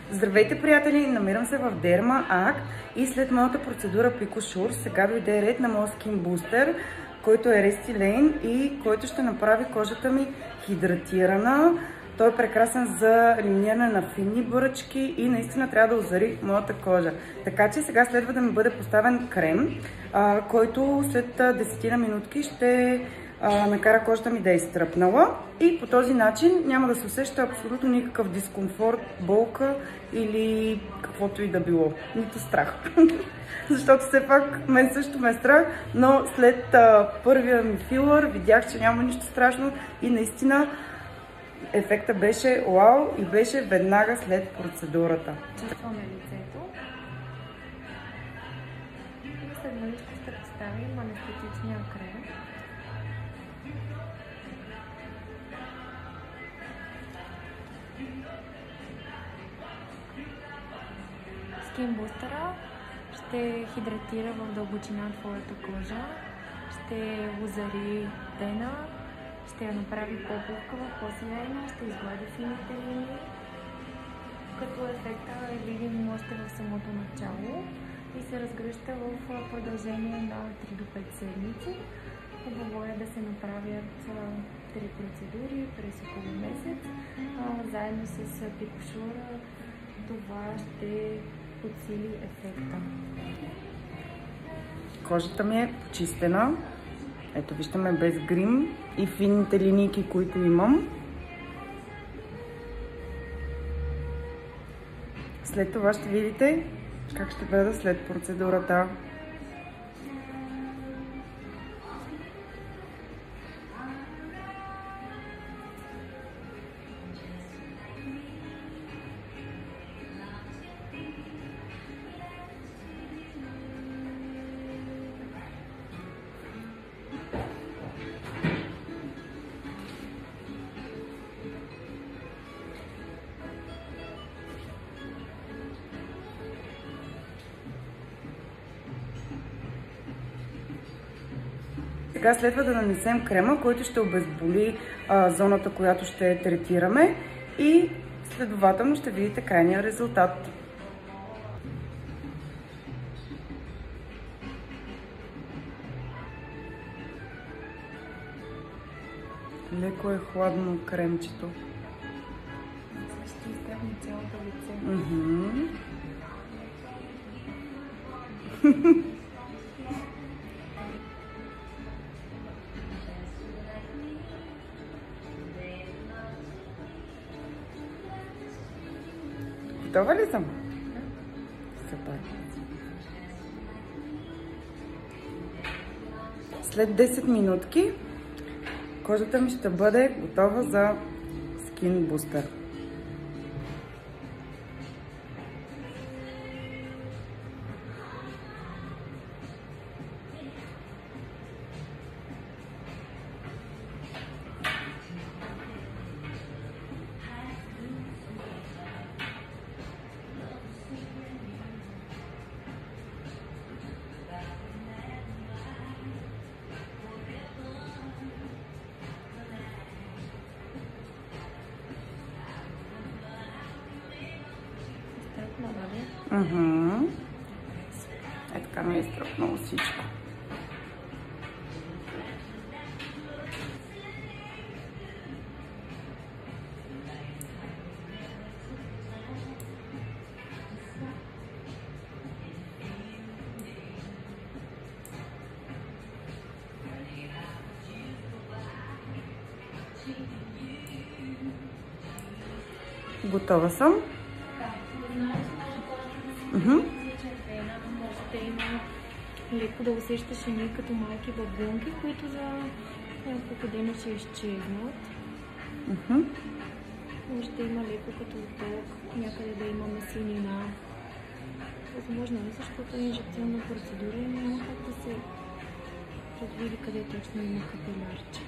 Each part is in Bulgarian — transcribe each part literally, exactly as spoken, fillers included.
Здравейте, приятели! Намирам се в Derma Act и след моята процедура PicoSure сега дойде ред на моят Skin Booster, който е Restylane и който ще направи кожата ми хидратирана. Той е прекрасен за елиминиране на финни бръчки и наистина трябва да озари моята кожа. Така че сега следва да ми бъде поставен крем, а, който след десет минутки ще а, накара кожата ми да е изтръпнала. И по този начин няма да се усеща абсолютно никакъв дискомфорт, болка или каквото и да било. Нито страх. Защото все пак мен също ме е страх, но след а, първия ми филър видях, че няма нищо страшно и наистина ефектът беше вау и беше веднага след процедурата. Чувстваме лицето. И след маличко ще поставим анестетичния крем. Skin Booster ще хидратира в дълбочина твоята кожа, ще озари тена, ще я направи по-пухкава, по-семейна, ще изглади фините линии, като ефекта е видим още в самото начало и се разгръща в продължение на три до пет седмици. Хубаво е да се направят три процедури през около месец. Заедно с PicoSure това ще подсили ефекта. Кожата ми е почистена. Ето, виждаме без грим и финните линийки, които имам. След това ще видите как ще бъда след процедурата. Сега следва да нанесем крема, който ще обезболи а, зоната, която ще третираме и следователно ще видите крайния резултат. Леко е хладно кремчето. Ще изтегне цялото лице. Mm-hmm. Готова ли съм? Супер. След десет минутки кожата ми ще бъде готова за Skin Booster. Уху. Е, така ми е стръпнало всичко. Готова съм. Uh-huh. Ще има леко да усещаш едни като малки бабунки, които за няколко дена ще изчезнат. Uh-huh. Ще има леко като ток, някъде да има месенина. Възможно е, защото е инжекционна процедура и няма как да се предвиди къде точно има капилярче.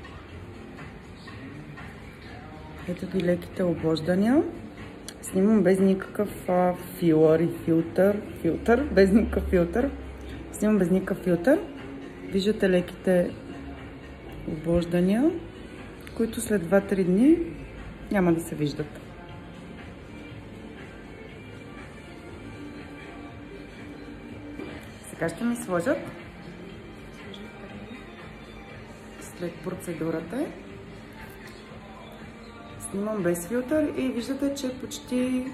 Ето ги леките обождания. Снимам без никакъв а, филър и филтър. Филтър, без никакъв филтър. Снимам без никакъв филтър. Виждате леките обождания, които след два-три дни няма да се виждат. Сега ще ми сложат след процедурата. Снимам без филтър и виждате, че почти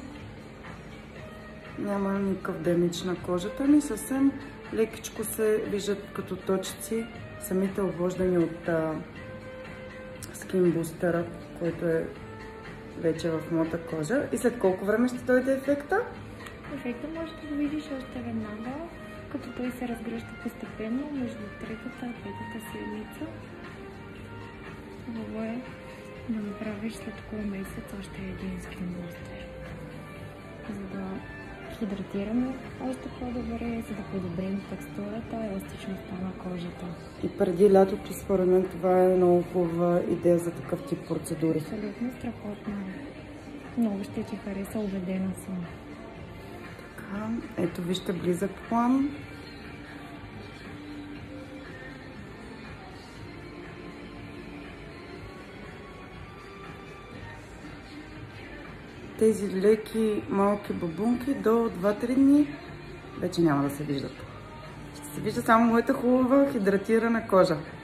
няма никакъв демидж на кожата ми. Съвсем лекичко се виждат като точици самите обвождани от а, Skin Booster, който е вече в моята кожа. И след колко време ще дойде ефекта? Ефекта може да го видиш още веднага, като той се разгръща постепенно между третата и петата седмица. Хубаво е да направиш след около месец още един Skin Booster, за да хидратираме още по-добре, за да подобрим текстурата и еластичността на кожата. И преди лятото, според мен, това е много хубава идея за такъв тип процедури. Абсолютно страхотно. Много ще ти хареса, убедена съм. Така, ето вижте близък план. Тези леки малки бабунки до два-три дни вече няма да се виждат. Ще се вижда само моята хубава хидратирана кожа.